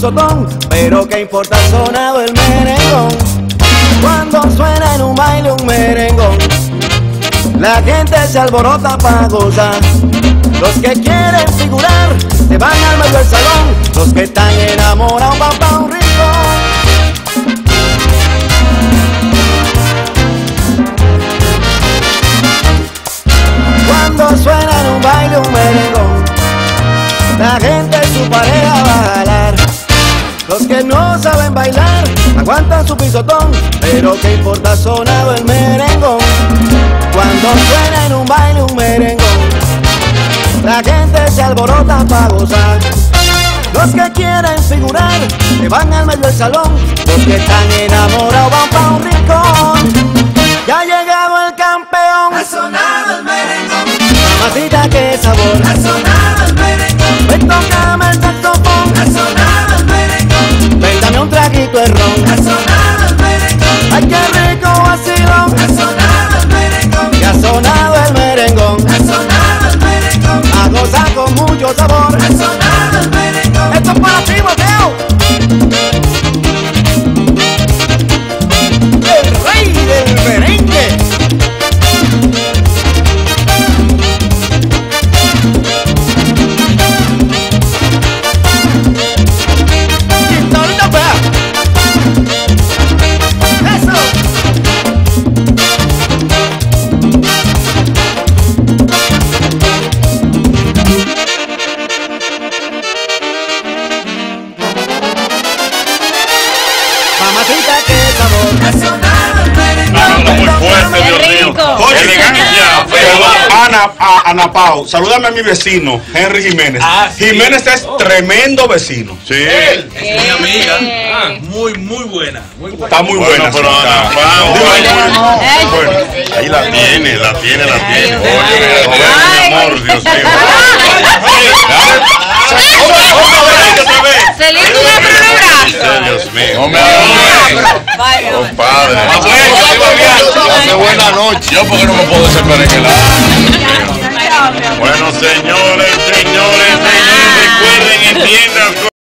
pisotón, pero qué importa, ha sonado el merengón. Cuando suena en un baile un merengón, la gente se alborota para gozar. Los que quieren figurar se van al medio del salón, los que están enamorados van pa' un rincón. Cuando suena en un baile un merengón, la gente su pareja va a jalar. Los que no saben bailar aguantan su pisotón, pero qué importa, ha sonado el merengón. Cuando suena en un baile un merengón, la gente se alborota para gozar. Los que quieren figurar se van al medio del salón, los que están enamorados van pa' un rincón. Ya ha llegado el campeón, ha sonado el merengón. Mamacita, qué sabor, ha sonado el merengón. ven, tócame el saxofón, ha sonado el merengón. ven, dame un traguito de ron, ha sonado el merengón. ay, qué rico vacilón, ha sonado el merengón. que ha sonado el merengón, ha sonado el merengón. a gozar con mucho sabor. ha sonado el merengón. Esto es para ti, Mateo, el rey del merengue. Quintonita, vea. Eso. Mamacita, qué sabor. ha sonado el merengón. Muy fuerte, ¡Qué Dios mío. rico! Oye, elegancia. Ana Pau, salúdame a mi vecino, Henry Jiménez. Jiménez es tremendo vecino. Sí. Es mi amiga. Muy buena. Está muy buena. Pero sí, Ana está. Pau, Ay. Bueno. ahí la tiene. Ay, Oye, ay. mi amor, Dios mío. Se le hizo una programa. Dios mío. Vaya. Compadre. Ay, Buena noche. Yo porque no me puedo desesperar en el aire. Bueno, señores, recuerden, entiendan.